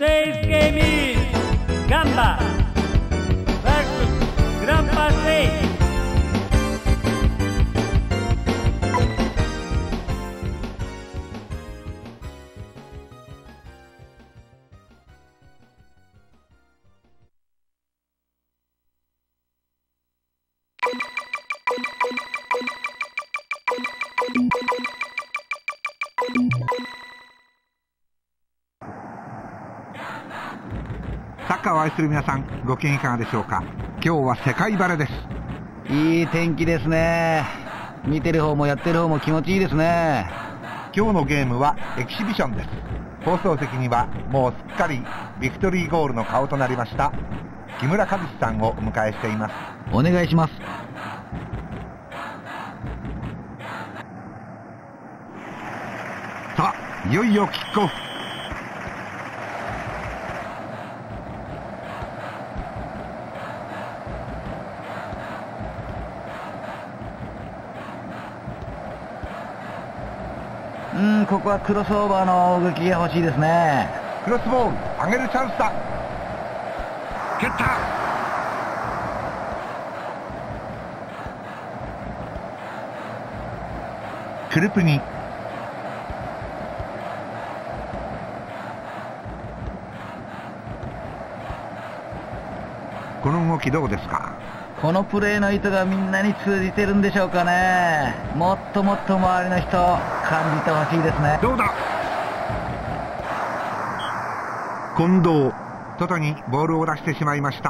6 game Gamba versus Grandpa 6. サッカーを愛する皆さん、ご機嫌いかがでしょうか。今日は世界バレーです。 いい天気ですね。見てる方もやってる方も気持ちいいですね。 今日のゲームはエキシビションです。放送席にはもうすっかりビクトリーゴールの顔となりました木村和志さんをお迎えしています。 お願いします。 さあ、いよいよキックオフ。 ここはクロスオーバーの動きが欲しいですね。 クロスボール、上げるチャンスだ。蹴った。クルプニ。この動きどうですか。 このプレーの意図がみんなに通じてるんでしょうかね。もっともっと周りの人感じてほしいですね。 どうだ。近藤、外にボールを出してしまいました。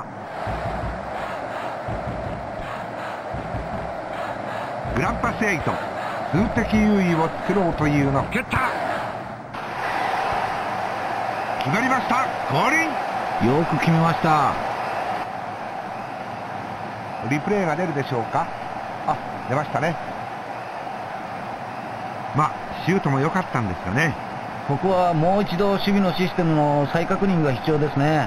グランパス8、数的優位を作ろうというの。蹴った。決まりました。ゴールイン。 よく決めました。 リプレイが出るでしょうか。あ、出ましたね。まあシュートも良かったんですがね。 ここはもう一度守備のシステムの再確認が必要ですね。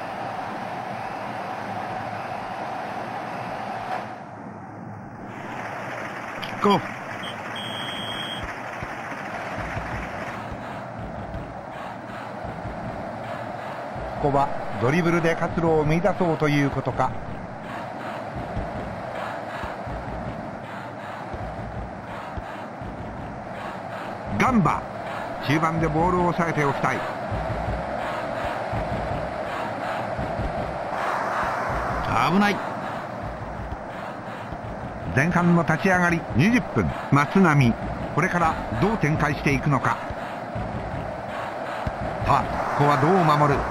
キックオフ。ここはドリブルで活路を見出そうということか。ガンバ、中盤でボールを押さえておきたい。 危ない。 前半の立ち上がり20分、松波、これからどう展開していくのか。さあ、ここはどう守る。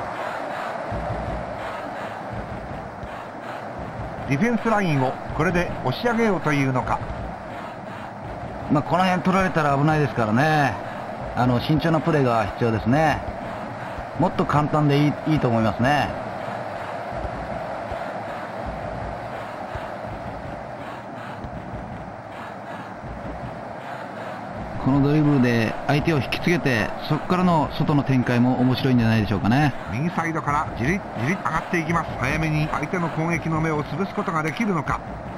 ディフェンスラインをこれで押し上げようというのか。 この辺取られたら危ないですからね。慎重なプレーが必要ですね。もっと簡単でいいと思いますね。このドリブルで相手を引きつけて、そこからの外の展開も面白いんじゃないでしょうかね。 右サイドからじりじり上がっていきます。早めに相手の攻撃の目を潰すことができるのか。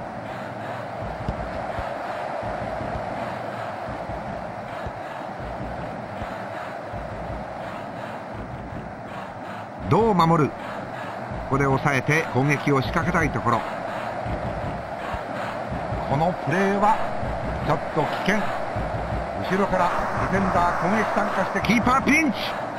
どう守る。ここで抑えて攻撃を仕掛けたいところ。このプレーはちょっと危険。後ろからディフェンダー攻撃参加してキーパーピンチ。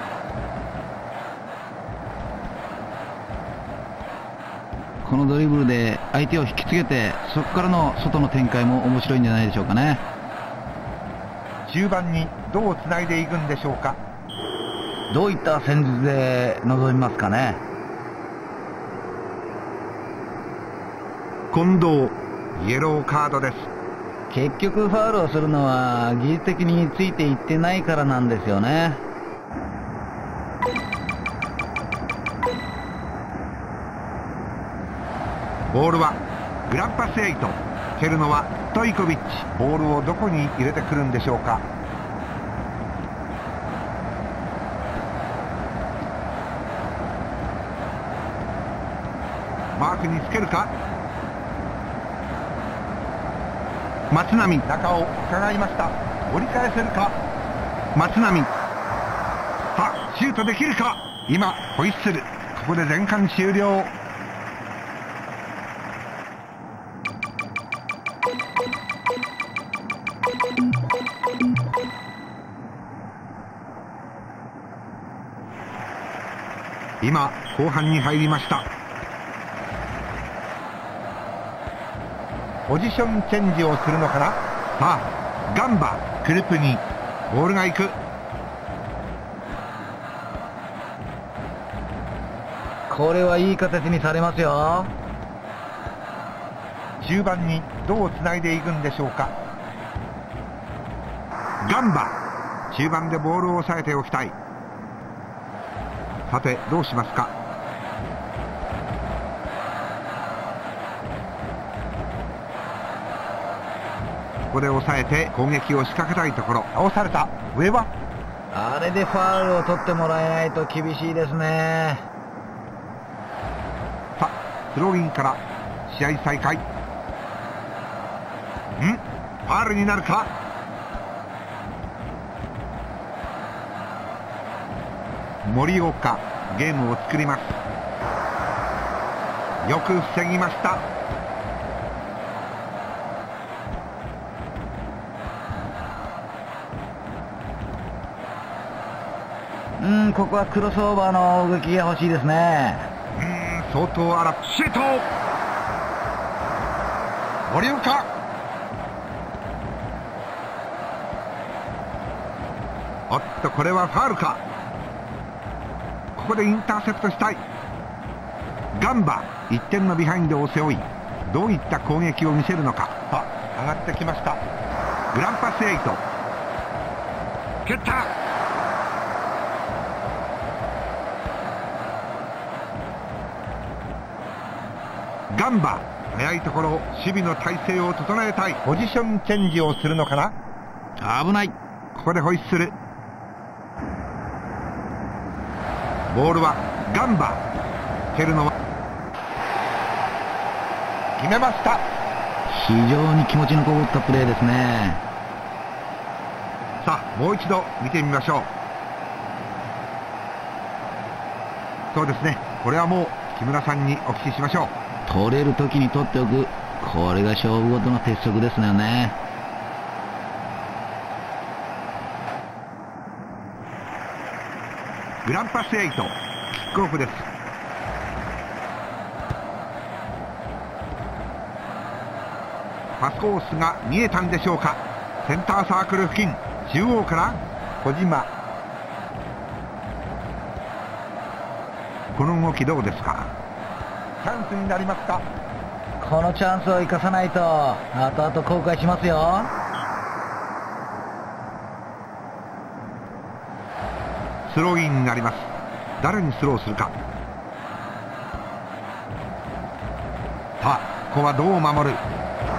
このドリブルで相手を引きつけて、そこからの外の展開も面白いんじゃないでしょうかね。 中盤にどうつないでいくんでしょうか。 どういった戦術で臨みますかね。 近藤、イエローカードです。 結局ファウルをするのは技術的についていってないからなんですよね。 ボールはグランパス8、蹴るのはストイコビッチ。ボールをどこに入れてくるんでしょうか。マークにつけるか。松波、中を伺いました。折り返せるか。松波、さあシュートできるか。 今ホイッスル、ここで前半終了。今後半に入りました。ポジションチェンジをするのかな。さあガンバ、クルプにボールが行く。 これはいい形にされますよ。 中盤にどうつないでいくんでしょうか。ガンバ、中盤でボールを押さえておきたい。さてどうしますか。ここで抑えて攻撃を仕掛けたいところ。倒された。上はあれでファウルを取ってもらえないと厳しいですね。 さあスローインから試合再開。ファウルになるか。森岡、ゲームを作ります。よく防ぎました。 ここはクロスオーバーの動きが欲しいですね。 相当荒くシュート。森岡、おっとこれはファウルか。ここでインターセプトしたい。ガンバ、1点のビハインドを背負い、どういった攻撃を見せるのか。上がってきました。グランパス8、蹴った。ガンバ、早いところ守備の体勢を整えたい。ポジションチェンジをするのかな。 危ない。 ここでホイッスル。ボールはガンバ。蹴るのは決めました。 非常に気持ちのこもったプレーですね。 さあもう一度見てみましょう。そうですね、これはもう木村さんにお聞きしましょう。 取れる時に取っておく、これが勝負ごとの鉄則ですよね。 グランパス8、キックオフです。パスコースが見えたんでしょうか。センターサークル付近、中央から小島。この動きどうですか。チャンスになりますか。 このチャンスを生かさないと後々後悔しますよ。 スローインになります。誰にスローするか。さあここはどう守る。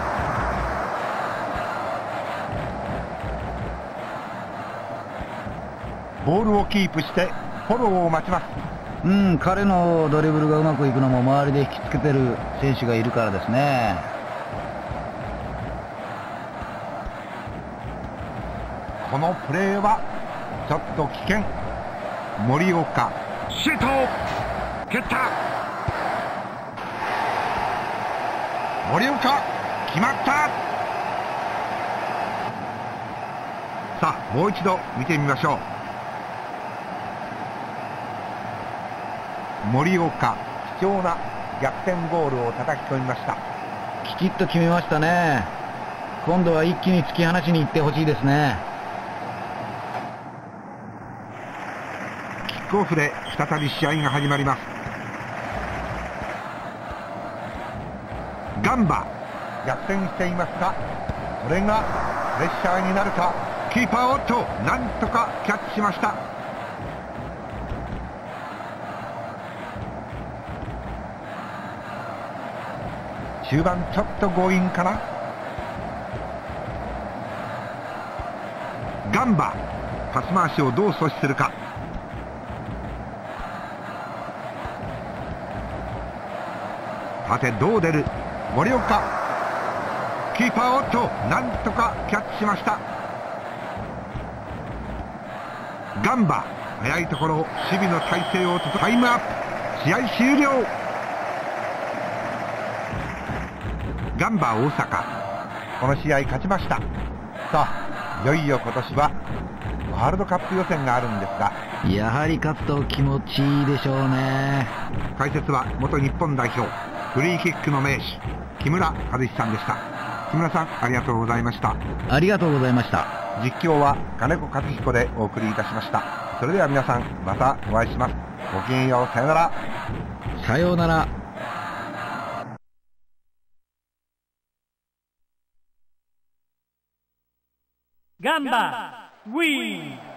ボールをキープしてフォローを待ちます。 彼のドリブルがうまくいくのも周りで引きつけてる選手がいるからですね。 このプレーはちょっと危険。森岡、シュート、蹴った。森岡、決まった。さあもう一度見てみましょう。森岡、貴重な逆転ゴールを叩き込みました。 きちっと決めましたね。今度は一気に突き放しに行ってほしいですね。 キックオフで再び試合が始まります。ガンバ、逆転していますが、これがプレッシャーになるか。キーパーオット、なんとかキャッチしました。中盤ちょっと強引かな。ガンバ、パス回しをどう阻止するか。さてどう出る。森岡、キーパーオット、なんとかキャッチしました。ガンバ、 早いところ守備の体勢をタイムアップ。試合終了。ガンバ大阪、この試合勝ちました。さあ、いよいよ今年はワールドカップ予選があるんですが、 やはり勝つと気持ちいいでしょうね。 解説は元日本代表フリーキックの名手木村和志さんでした。木村さん、ありがとうございました。 ありがとうございました。 実況は金子克彦でお送りいたしました。それでは皆さん、またお会いします。ごきげんよう。さようなら。 さようなら。 ガンバウィン